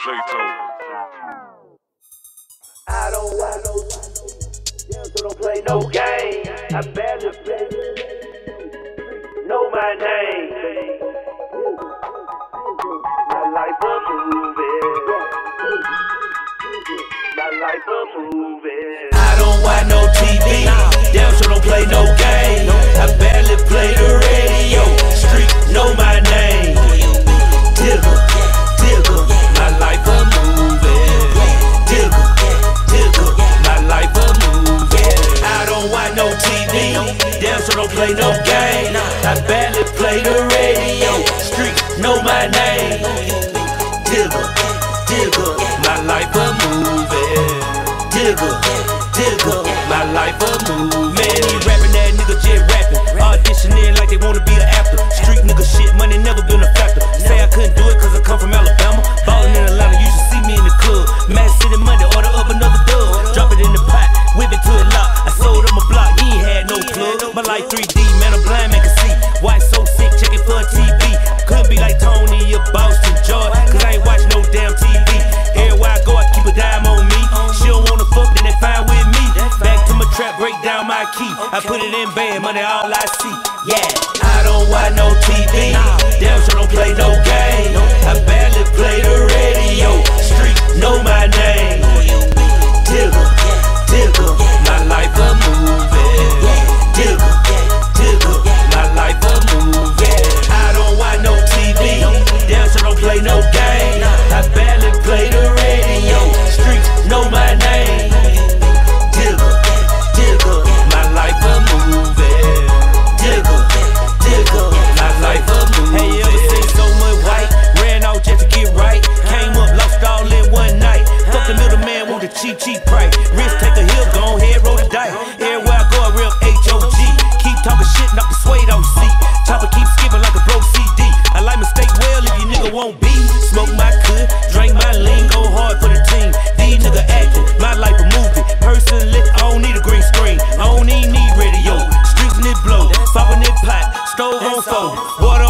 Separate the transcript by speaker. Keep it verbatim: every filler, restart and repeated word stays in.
Speaker 1: I don't want no, yeah, so don't play no game. I barely play, know my name. My life a movie, my life a movie. I don't watch no T V, damn sure don't play no game. I barely play the radio, street know my name. Digger, digger, my life a movie. Digger, digger, my life a movie. I don't watch no T V, damn sure don't play no game. I barely play the radio, street know my name. Digger, digger, my life a movie. Digger, digger, my life a movie. Man, he rapping that nigga just rapping, auditioning like they wanna be an actor. Street nigga shit, money never been a factor. Say I couldn't do it cause I come from Alabama. Ballin' in Atlanta, you should see me in the club. Mad City Monday, order up another dub. Drop it in the pot, whip it to a lock. I sold on my block, he ain't had no plug. My life three D, man, I'm blind, man can see. Why so sick, checking for a T V. Couldn't be like Tony or Boston George, cause I ain't watch no damn T V. Everywhere I go, I keep a dime on me. She don't wanna fuck, then they fine with me. Back to my trap, break down my key. I put it in band, money all I see. Yeah, I don't watch no T V, damn sure don't play no game. I barely play the radio, street know my name. Digger, digger, my life a movie. Digger, digger, my life a movie. I don't watch no T V, damn sure don't play no game. I barely play the radio, street know my name. Digger, digger, my life a movie. Digger, digger, my life a movie. Hey, you ever seen so much white? Ran out just to get right. Came up, lost all in one night. Fuck the middleman, want a cheap, cheap price. Risk take a hill, go ahead, roll the dice. Everywhere I go, I real H O G. Keep talking shit, knock the suede off seat. Chopper keep skipping like a broke C D. I like mistake well if you nigga won't be. Smoke my good, drink my lean, go hard for the team. These nigga acting, my life a movie. Personally, I don't need a green screen. I don't even need radio. Streets in it blow, popping it pot, stove on fold. Water